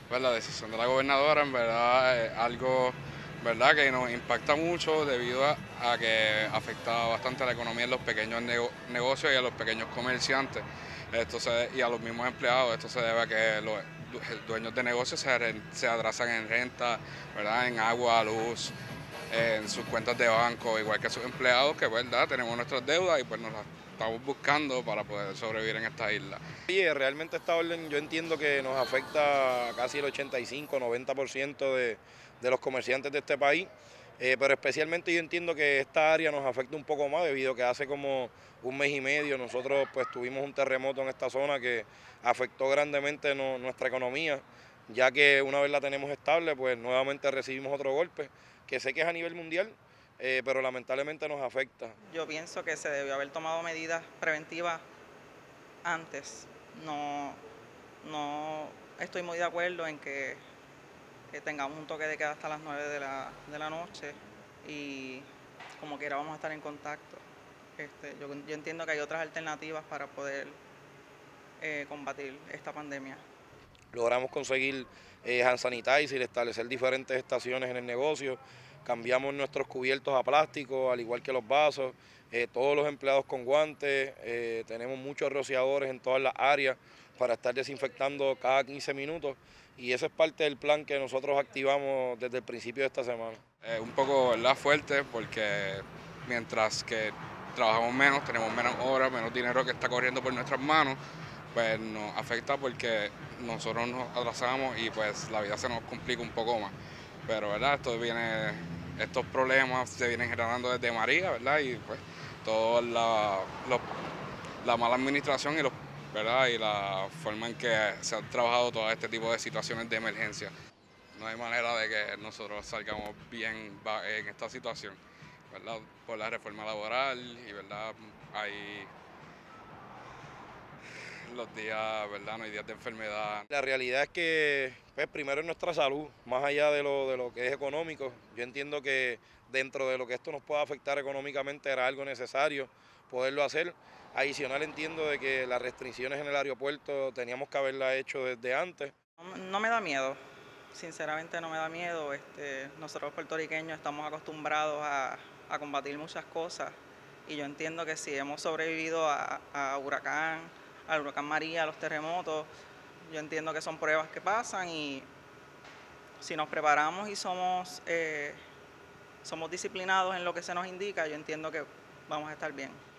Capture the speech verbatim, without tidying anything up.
Pues la decisión de la gobernadora en verdad es algo, verdad, que nos impacta mucho debido a, a que afecta bastante a la economía en los pequeños nego- negocios y a los pequeños comerciantes. Esto se- y a los mismos empleados. Esto se debe a que los du- dueños de negocios se, ren- se atrasan en renta, ¿verdad? En agua, luz, en sus cuentas de banco, igual que sus empleados, que verdad tenemos nuestras deudas y pues nos las estamos buscando para poder sobrevivir en esta isla. Oye, realmente esta orden yo entiendo que nos afecta casi el ochenta y cinco, noventa por ciento de, de los comerciantes de este país, eh, pero especialmente yo entiendo que esta área nos afecta un poco más debido a que hace como un mes y medio nosotros pues tuvimos un terremoto en esta zona que afectó grandemente no- nuestra economía, ya que una vez la tenemos estable pues nuevamente recibimos otro golpe, que sé que es a nivel mundial, eh, pero lamentablemente nos afecta. Yo pienso que se debió haber tomado medidas preventivas antes. No, no estoy muy de acuerdo en que, que tengamos un toque de queda hasta las nueve de la, de la noche y como quiera vamos a estar en contacto. Este, yo, yo entiendo que hay otras alternativas para poder eh, combatir esta pandemia. Logramos conseguir eh, hand sanitizer, establecer diferentes estaciones en el negocio, cambiamos nuestros cubiertos a plástico, al igual que los vasos, eh, todos los empleados con guantes, eh, tenemos muchos rociadores en todas las áreas para estar desinfectando cada quince minutos y ese es parte del plan que nosotros activamos desde el principio de esta semana. Eh, un poco, ¿verdad?, fuerte porque mientras que trabajamos menos, tenemos menos horas, menos dinero que está corriendo por nuestras manos, pues nos afecta porque nosotros nos atrasamos y pues la vida se nos complica un poco más. Pero, ¿verdad?, esto viene, estos problemas se vienen generando desde María, ¿verdad? Y pues toda la, los- la mala administración y los, ¿verdad?, y la forma en que se han trabajado todo este tipo de situaciones de emergencia. No hay manera de que nosotros salgamos bien va- en esta situación, ¿verdad? Por la reforma laboral y, ¿verdad? Hay los días, ¿verdad? No hay días de enfermedad. La realidad es que pues, primero es nuestra salud, más allá de lo, de lo que es económico. Yo entiendo que dentro de lo que esto nos pueda afectar económicamente era algo necesario poderlo hacer. Adicional entiendo de que las restricciones en el aeropuerto teníamos que haberlas hecho desde antes. No, no me da miedo, sinceramente no me da miedo. Este, nosotros puertorriqueños estamos acostumbrados a, a combatir muchas cosas y yo entiendo que si hemos sobrevivido a, a huracán, al huracán María, a los terremotos, yo entiendo que son pruebas que pasan y si nos preparamos y somos, eh, somos disciplinados en lo que se nos indica, yo entiendo que vamos a estar bien.